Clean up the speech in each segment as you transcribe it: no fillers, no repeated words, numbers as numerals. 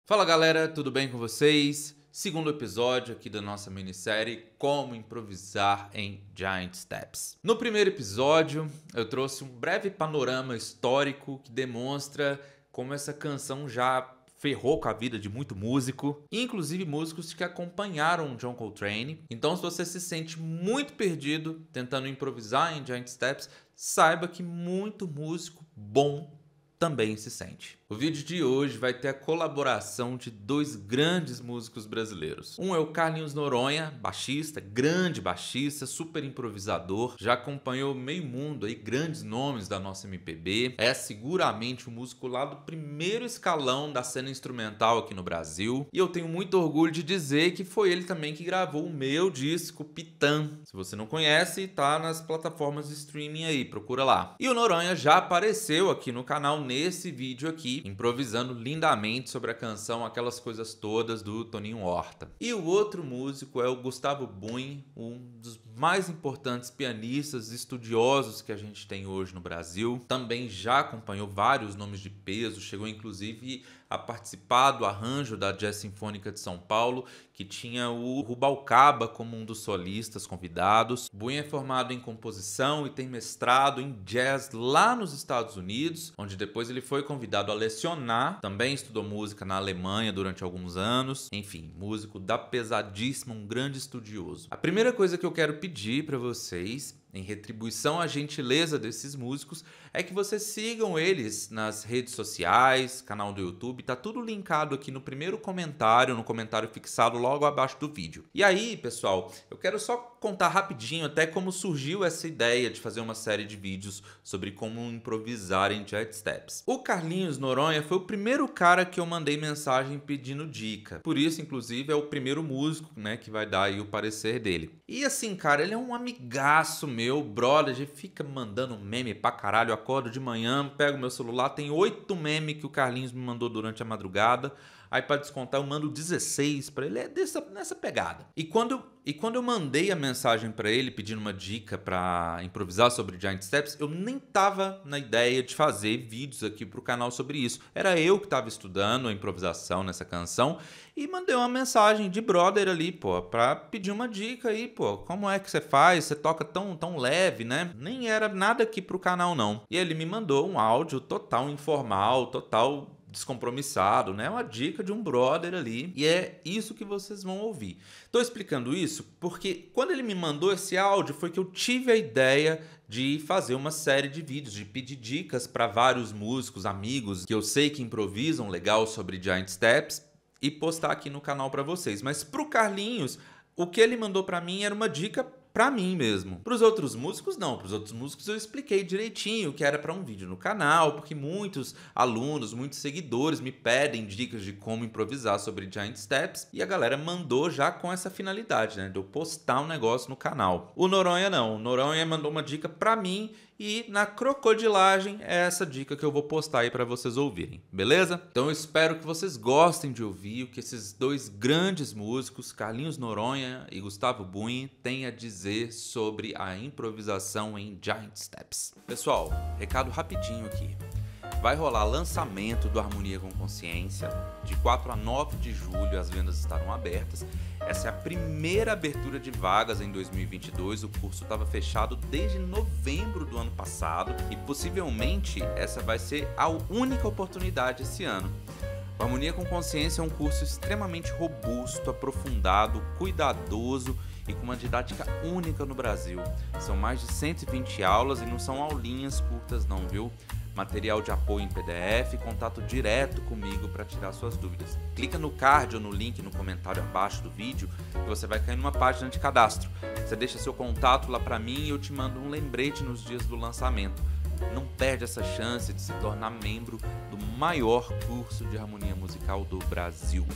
Fala galera, tudo bem com vocês? Segundo episódio aqui da nossa minissérie Como Improvisar em Giant Steps. No primeiro episódio, eu trouxe um breve panorama histórico que demonstra como essa canção já ferrou com a vida de muito músico, inclusive músicos que acompanharam John Coltrane. Então, se você se sente muito perdido tentando improvisar em Giant Steps, saiba que muito músico bom também se sente. O vídeo de hoje vai ter a colaboração de dois grandes músicos brasileiros. Um é o Carlinhos Noronha, baixista, grande baixista, super improvisador, já acompanhou meio mundo aí, grandes nomes da nossa MPB, é seguramente o músico lá do primeiro escalão da cena instrumental aqui no Brasil, e eu tenho muito orgulho de dizer que foi ele também que gravou o meu disco Pitã. Se você não conhece, tá nas plataformas de streaming aí, procura lá. E o Noronha já apareceu aqui no canal nesse vídeo aqui, improvisando lindamente sobre a canção Aquelas Coisas Todas, do Toninho Horta. E o outro músico é o Gustavo Buin, um dos mais importantes pianistas estudiosos que a gente tem hoje no Brasil. Também já acompanhou vários nomes de peso, chegou inclusive a participar do arranjo da Jazz Sinfônica de São Paulo, que tinha o Rubalcaba como um dos solistas convidados. Buin é formado em composição e tem mestrado em jazz lá nos Estados Unidos, onde depois ele foi convidado a lecionar. Também estudou música na Alemanha durante alguns anos. Enfim, músico da pesadíssima, um grande estudioso. A primeira coisa que eu quero pedir para vocês, em retribuição à gentileza desses músicos, é que vocês sigam eles nas redes sociais, canal do YouTube, tá tudo linkado aqui no primeiro comentário, no comentário fixado logo abaixo do vídeo. E aí, pessoal, eu quero só contar rapidinho até como surgiu essa ideia de fazer uma série de vídeos sobre como improvisar em Giant Steps. O Carlinhos Noronha foi o primeiro cara que eu mandei mensagem pedindo dica. Por isso, inclusive, é o primeiro músico, né, que vai dar aí o parecer dele. E assim, cara, ele é um amigaço meu, brother, a gente fica mandando meme pra caralho. Eu acordo de manhã, pego meu celular, tem 8 memes que o Carlinhos me mandou durante a madrugada. Aí pra descontar eu mando 16 pra ele, é nessa pegada. E quando eu mandei a mensagem pra ele pedindo uma dica pra improvisar sobre Giant Steps, eu nem tava na ideia de fazer vídeos aqui pro canal sobre isso. Era eu que tava estudando a improvisação nessa canção e mandei uma mensagem de brother ali, pô, pra pedir uma dica aí, pô, como é que você faz? Você toca tão leve, né? Nem era nada aqui pro canal não. E ele me mandou um áudio total informal, total descompromissado, né? Uma dica de um brother ali, e é isso que vocês vão ouvir. Tô explicando isso porque quando ele me mandou esse áudio foi que eu tive a ideia de fazer uma série de vídeos, de pedir dicas para vários músicos, amigos que eu sei que improvisam legal sobre Giant Steps e postar aqui no canal para vocês. Mas pro Carlinhos, o que ele mandou para mim era uma dica pra mim mesmo. Pros outros músicos, não. Pros outros músicos eu expliquei direitinho que era pra um vídeo no canal, porque muitos alunos, muitos seguidores me pedem dicas de como improvisar sobre Giant Steps e a galera mandou já com essa finalidade, né? De eu postar um negócio no canal. O Noronha não. O Noronha mandou uma dica pra mim e na crocodilagem é essa dica que eu vou postar aí para vocês ouvirem, beleza? Então eu espero que vocês gostem de ouvir o que esses dois grandes músicos, Carlinhos Noronha e Gustavo Buin, têm a dizer sobre a improvisação em Giant Steps. Pessoal, recado rapidinho aqui. Vai rolar lançamento do Harmonia com Consciência, de 4 a 9 de julho as vendas estarão abertas. Essa é a primeira abertura de vagas em 2022, o curso estava fechado desde novembro do ano passado e possivelmente essa vai ser a única oportunidade esse ano. O Harmonia com Consciência é um curso extremamente robusto, aprofundado, cuidadoso e com uma didática única no Brasil. São mais de 120 aulas e não são aulinhas curtas não, viu? Material de apoio em PDF, contato direto comigo para tirar suas dúvidas. Clica no card ou no link no comentário abaixo do vídeo e você vai cair numa página de cadastro. Você deixa seu contato lá para mim e eu te mando um lembrete nos dias do lançamento. Não perde essa chance de se tornar membro do maior curso de harmonia musical do Brasil.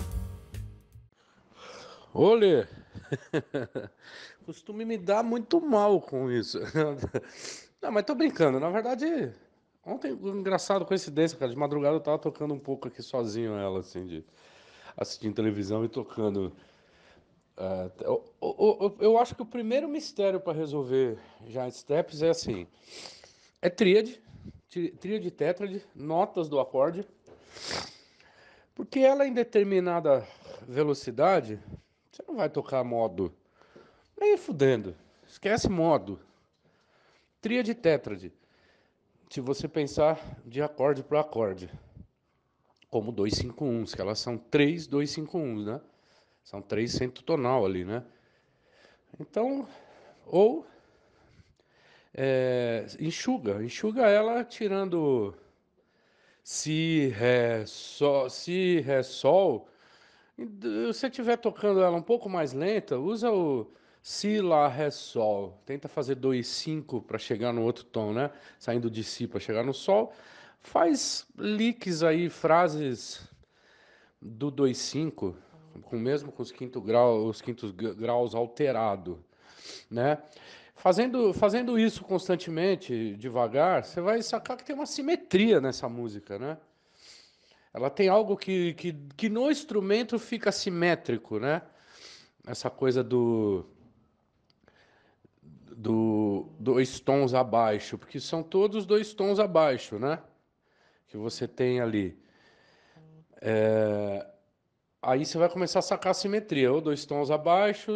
Olê, costume me dar muito mal com isso. Não, mas tô brincando. Na verdade, ontem, engraçado, coincidência, cara. De madrugada eu tava tocando um pouco aqui sozinho ela, assim, de assistindo televisão e tocando. Eu acho que o primeiro mistério para resolver Giant Steps é assim: é tríade, tríade, tétrade, notas do acorde. Porque ela em determinada velocidade, você não vai tocar modo. Nem fudendo. Esquece modo. Tríade e tétrade. Se você pensar de acorde para acorde. Como 2-5-1, que elas são 3-2-5-1, né? São 3 centotonal ali, né? Então, ou enxuga ela tirando si, ré, sol. Se você estiver tocando ela um pouco mais lenta, usa o si, lá, ré, sol. Tenta fazer 2-5 para chegar no outro tom, né? Saindo de si para chegar no sol. Faz licks aí, frases do 2-5, mesmo com os quintos graus alterado, né? Fazendo isso constantemente, devagar, você vai sacar que tem uma simetria nessa música, né? Ela tem algo que no instrumento fica simétrico, né? Essa coisa do dois tons abaixo, porque são todos dois tons abaixo, né? Que você tem ali. Aí você vai começar a sacar a simetria, ou dois tons abaixo,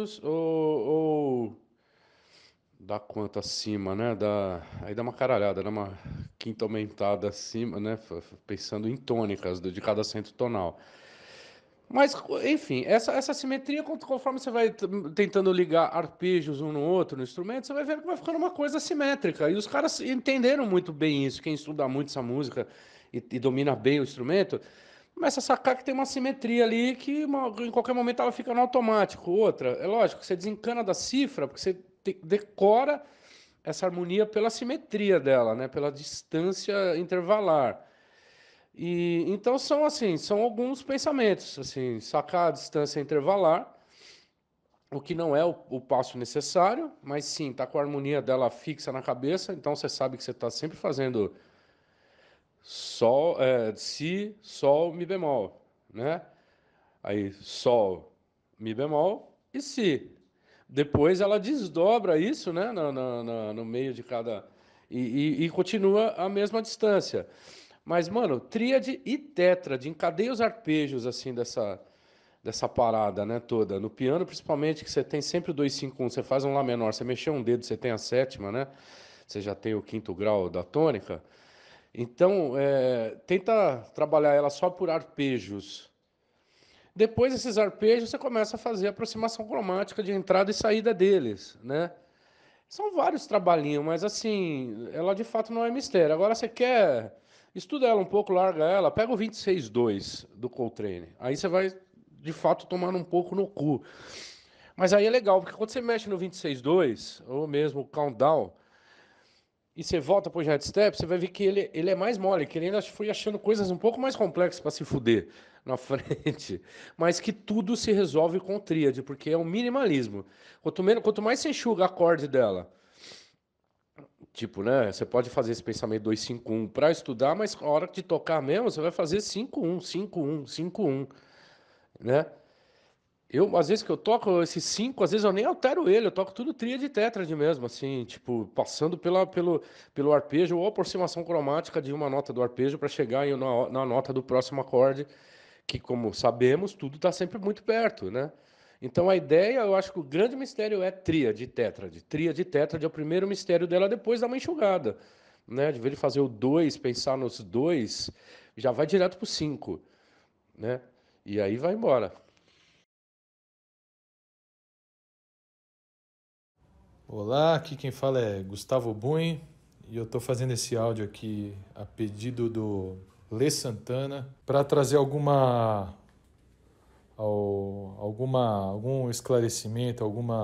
ou dá quanto acima, né? Aí dá uma caralhada, dá uma quinta aumentada acima, né? Pensando em tônicas de cada acento tonal. Mas, enfim, essa simetria, conforme você vai tentando ligar arpejos um no outro no instrumento, você vai vendo que vai ficando uma coisa simétrica. E os caras entenderam muito bem isso. Quem estuda muito essa música e domina bem o instrumento, começa a sacar que tem uma simetria ali que em qualquer momento ela fica no automático. Outra, é lógico, você desencana da cifra, porque você decora essa harmonia pela simetria dela, né? Pela distância intervalar. E então são assim, são alguns pensamentos, assim, sacar a distância intervalar, o que não é o passo necessário, mas sim, tá com a harmonia dela fixa na cabeça, então você sabe que você está sempre fazendo sol, si, sol, mi bemol, né? Aí sol, mi bemol e si. Depois ela desdobra isso, né, no meio de cada e continua a mesma distância. Mas, mano, tríade e tétrade, encadeia os arpejos, assim, dessa parada, né, toda. No piano, principalmente, que você tem sempre o 2-5-1, você faz um Lá menor, você mexer um dedo, você tem a sétima, né? Você já tem o quinto grau da tônica. Então, tenta trabalhar ela só por arpejos. Depois desses arpejos, você começa a fazer a aproximação cromática de entrada e saída deles, né? São vários trabalhinhos, mas assim, ela de fato não é mistério. Agora você quer, estuda ela um pouco, larga ela, pega o 26.2 do Coltrane. Aí você vai de fato tomando um pouco no cu. Mas aí é legal, porque quando você mexe no 26.2, ou mesmo o Countdown, e você volta pro Giant Step, você vai ver que ele é mais mole, que ele ainda foi achando coisas um pouco mais complexas para se fuder na frente. Mas que tudo se resolve com tríade, porque é um minimalismo. Quanto mais você enxuga acorde dela, tipo, né? Você pode fazer esse pensamento 2-5-1 para estudar, mas a hora de tocar mesmo, você vai fazer 5-1, 5-1, 5-1, né? Às vezes que eu toco esses 5, às vezes eu nem altero ele, eu toco tudo tríade e tétrade mesmo, assim, tipo, passando pelo arpejo ou aproximação cromática de uma nota do arpejo para chegar na nota do próximo acorde, que, como sabemos, tudo está sempre muito perto, né? Então a ideia, eu acho que o grande mistério é tríade e tétrade. Tríade e tétrade é o primeiro mistério dela, depois dá uma enxugada, né? De vez de fazer o 2, pensar nos dois, já vai direto pro 5, né? E aí vai embora. Olá, aqui quem fala é Gustavo Buni e eu estou fazendo esse áudio aqui a pedido do Lê Santana para trazer algum esclarecimento,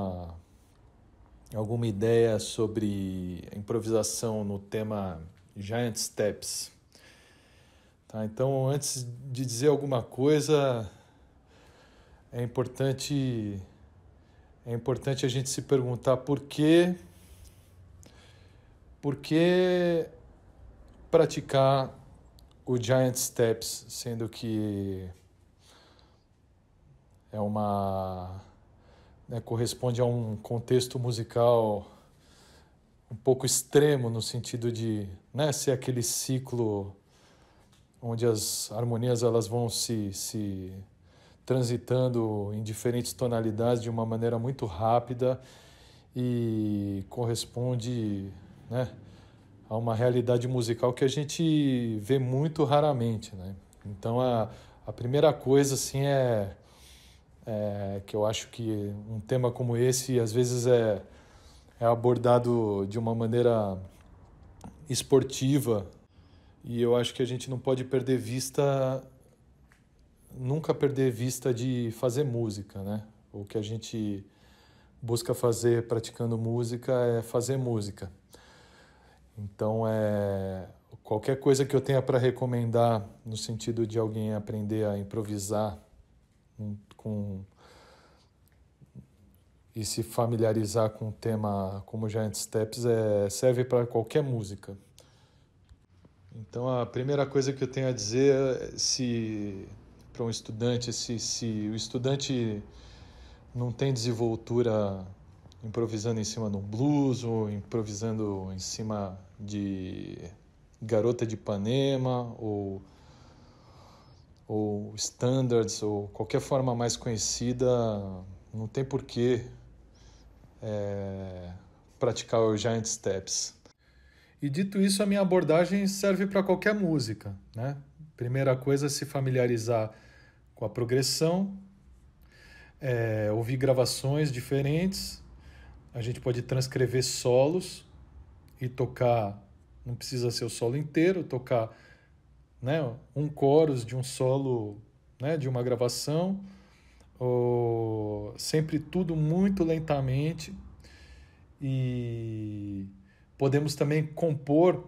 alguma ideia sobre improvisação no tema Giant Steps. Tá, então, antes de dizer alguma coisa, é importante a gente se perguntar por que praticar o Giant Steps, sendo que corresponde a um contexto musical um pouco extremo, no sentido de, né, ser aquele ciclo onde as harmonias elas vão se transitando em diferentes tonalidades de uma maneira muito rápida e corresponde, né, a uma realidade musical que a gente vê muito raramente, né? Então a primeira coisa assim é que eu acho que um tema como esse às vezes é abordado de uma maneira esportiva, e eu acho que a gente não pode nunca perder vista de fazer música, né? O que a gente busca fazer praticando música é fazer música. Então, qualquer coisa que eu tenha para recomendar no sentido de alguém aprender a improvisar e se familiarizar com um tema como Giant Steps serve para qualquer música. Então, a primeira coisa que eu tenho a dizer para um estudante, se o estudante não tem desenvoltura improvisando em cima de um blues ou improvisando em cima de Garota de Ipanema ou standards ou qualquer forma mais conhecida, não tem porquê praticar o Giant Steps. E dito isso, a minha abordagem serve para qualquer música, né? Primeira coisa é se familiarizar com a progressão, ouvir gravações diferentes. A gente pode transcrever solos e tocar, não precisa ser o solo inteiro, tocar, né, um chorus de um solo, né, de uma gravação, sempre tudo muito lentamente, e podemos também compor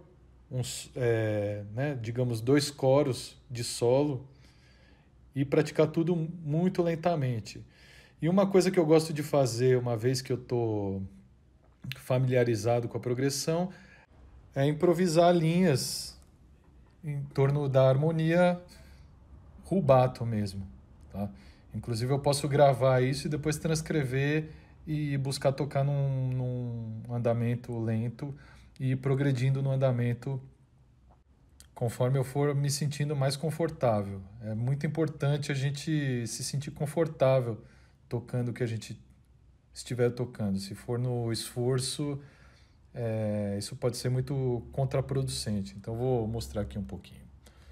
digamos 2 coros de solo e praticar tudo muito lentamente. E uma coisa que eu gosto de fazer, uma vez que eu estou familiarizado com a progressão, é improvisar linhas em torno da harmonia rubato mesmo, tá? Inclusive eu posso gravar isso e depois transcrever e buscar tocar num andamento lento e ir progredindo no andamento conforme eu for me sentindo mais confortável. É muito importante a gente se sentir confortável tocando o que a gente estiver tocando. Se for no esforço, isso pode ser muito contraproducente. Então vou mostrar aqui um pouquinho.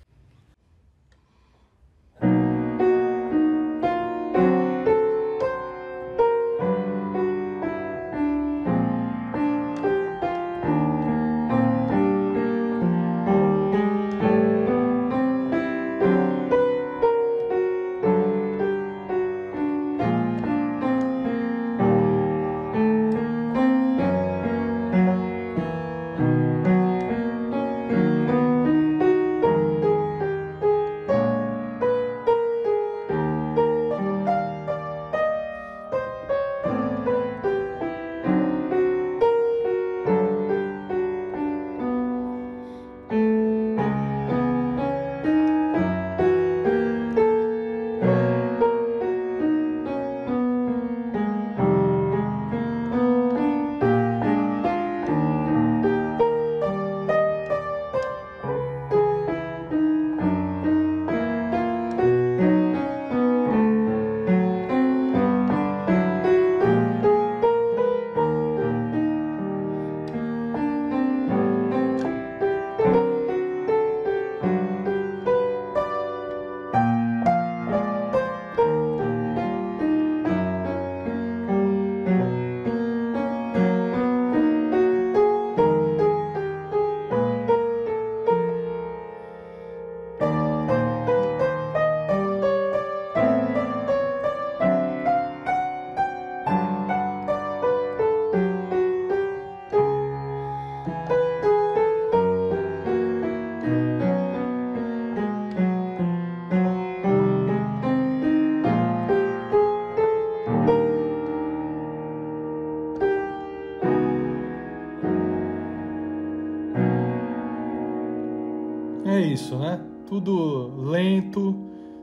É isso, né? Tudo lento,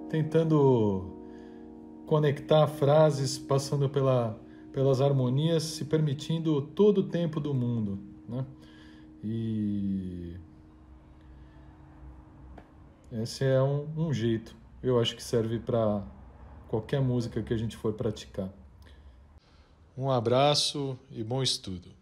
tentando conectar frases, passando pelas harmonias, se permitindo todo o tempo do mundo, né? E Esse é um jeito. Eu acho que serve para qualquer música que a gente for praticar. Um abraço e bom estudo.